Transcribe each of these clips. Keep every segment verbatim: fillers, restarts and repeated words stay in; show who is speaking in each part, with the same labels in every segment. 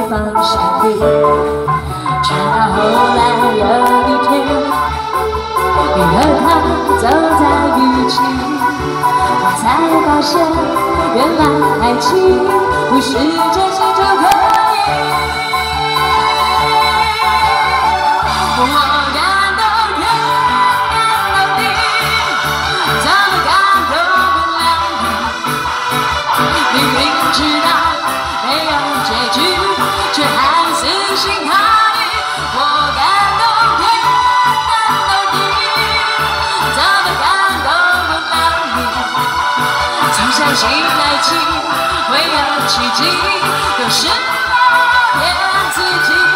Speaker 1: 方相遇，直到后来有一天，你和他走在一起，我才发现，原来爱情不是真心就可以。我感动天，感动地，怎么感动不了你？明明知道没有结局，却还死心塌地。我感动天，感动地，怎么感动不了你？总相信爱情会有奇迹，有时我骗自己。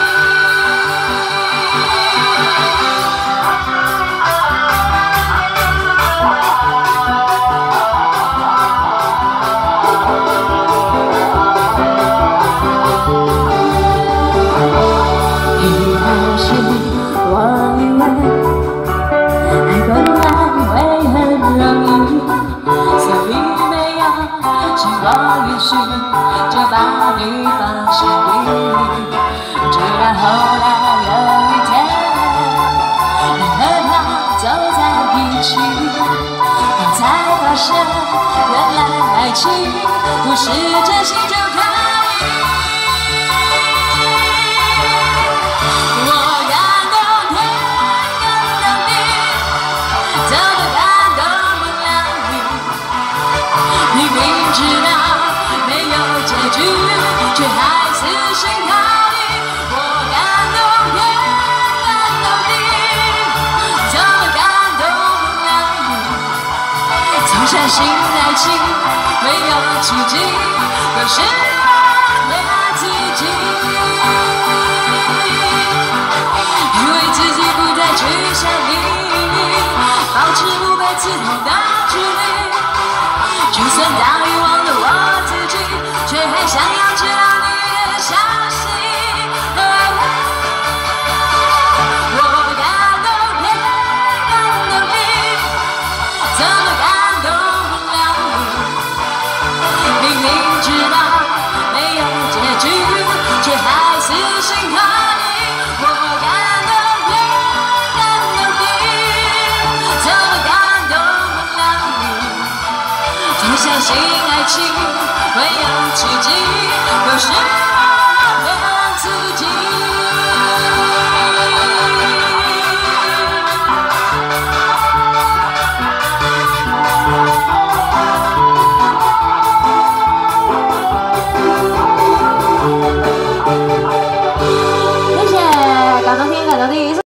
Speaker 1: 我以为爱本来会很容易，所以没有经过允许就把你放心里。直到后来有一天，你和他走在一起，我才发现，原来爱情不是真心就可以。知道没有结局，却还死心塌地。我感动天，感动地，怎么感动不了你？总相信爱情会有奇迹，可是我骗自己，以为自己不再去想你，保持不被刺痛的距离。就算早已忘了我自己，却还想要知道你也相信。我感动天，感动地，怎么感动不了你？明明知道没有结局，却还死心塌地。我感动天，感动地，怎么感动不了你？总相信爱情会有奇迹，可是。